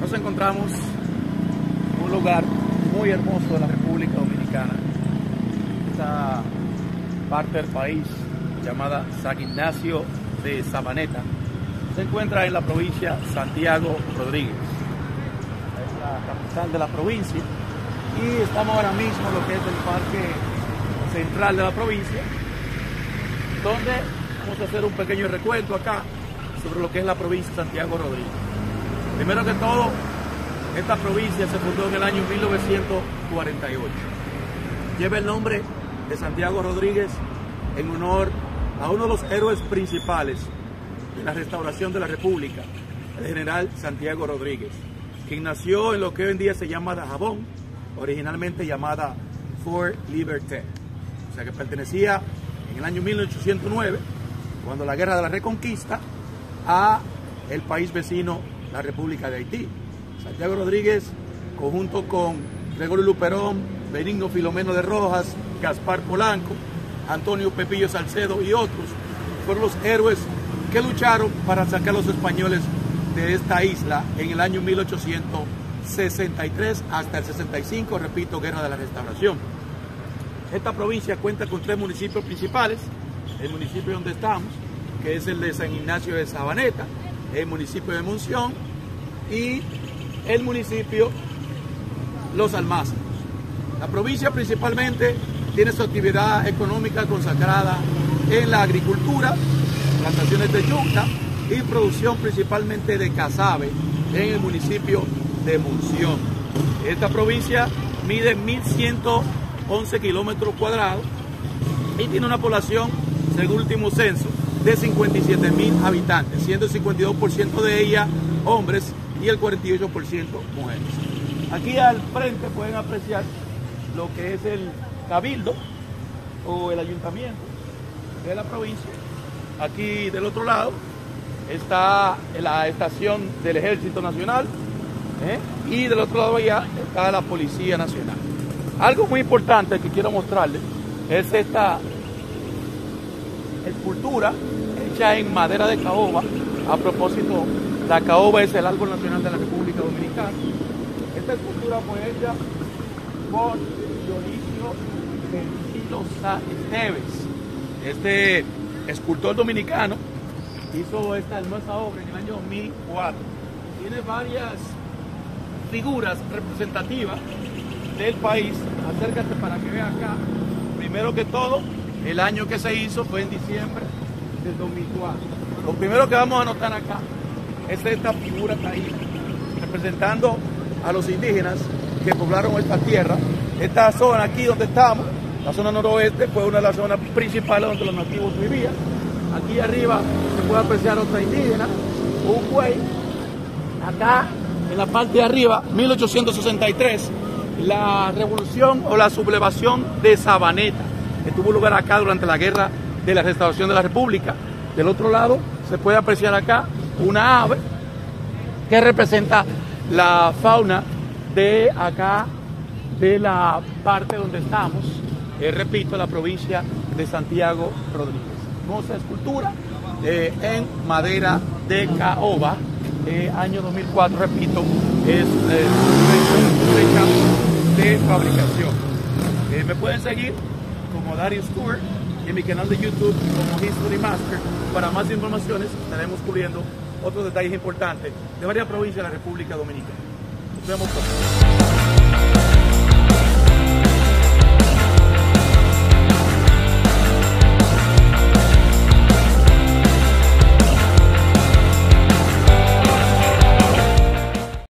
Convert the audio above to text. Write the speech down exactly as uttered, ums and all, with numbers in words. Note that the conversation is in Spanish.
Nos encontramos en un lugar muy hermoso de la República Dominicana, esta parte del país llamada San Ignacio de Sabaneta. Se encuentra en la provincia Santiago Rodríguez, es la capital de la provincia, y estamos ahora mismo en lo que es el parque central de la provincia, donde vamos a hacer un pequeño recuento acá sobre lo que es la provincia de Santiago Rodríguez. Primero que todo, esta provincia se fundó en el año mil novecientos cuarenta y ocho. Lleva el nombre de Santiago Rodríguez en honor a uno de los héroes principales de la restauración de la República, el general Santiago Rodríguez, quien nació en lo que hoy en día se llama Dajabón, originalmente llamada Fort Liberté, o sea que pertenecía en el año mil ochocientos nueve, cuando la guerra de la Reconquista, a el país vecino, la República de Haití. Santiago Rodríguez, conjunto con Gregorio Luperón, Benigno Filomeno de Rojas, Gaspar Polanco, Antonio Pepillo Salcedo y otros, fueron los héroes que lucharon para sacar a los españoles de esta isla en el año mil ochocientos sesenta y tres hasta el sesenta y cinco, repito, guerra de la restauración. Esta provincia cuenta con tres municipios principales: el municipio donde estamos, que es el de San Ignacio de Sabaneta, el municipio de Monción y el municipio Los Almácenes. La provincia principalmente tiene su actividad económica consagrada en la agricultura, plantaciones de yuca y producción principalmente de casabe en el municipio de Monción. Esta provincia mide mil ciento once kilómetros cuadrados y tiene una población, según el último censo, de cincuenta y siete mil habitantes, siendo el cincuenta y dos por ciento de ellas hombres y el cuarenta y ocho por ciento mujeres. Aquí al frente pueden apreciar lo que es el cabildo o el ayuntamiento de la provincia. Aquí del otro lado está la estación del Ejército Nacional, ¿eh? y del otro lado allá está la Policía Nacional. Algo muy importante que quiero mostrarles es esta escultura hecha en madera de caoba. A propósito, la caoba es el árbol nacional de la República Dominicana. Esta escultura fue hecha por Dionisio Sencillo Sá Esteves. Este escultor dominicano hizo esta hermosa obra en el año dos mil cuatro. Tiene varias figuras representativas del país. Acércate para que veas acá. Primero que todo, el año que se hizo fue en diciembre del dos mil cuatro. Lo primero que vamos a notar acá es esta figura caída, representando a los indígenas que poblaron esta tierra. Esta zona aquí donde estamos, la zona noroeste, fue una de las zonas principales donde los nativos vivían. Aquí arriba se puede apreciar otra indígena, un buey. Acá, en la parte de arriba, mil ochocientos sesenta y tres, la revolución o la sublevación de Sabaneta, que tuvo lugar acá durante la guerra de la restauración de la República. Del otro lado se puede apreciar acá una ave que representa la fauna de acá, de la parte donde estamos, eh, repito, la provincia de Santiago Rodríguez. Hermosa escultura eh, en madera de caoba, eh, año dos mil cuatro, repito, es eh, fecha de fabricación. Eh, me pueden seguir como Darius Tour en mi canal de YouTube como History Master. Para más informaciones estaremos cubriendo otros detalles importantes de varias provincias de la República Dominicana. Nos vemos pronto.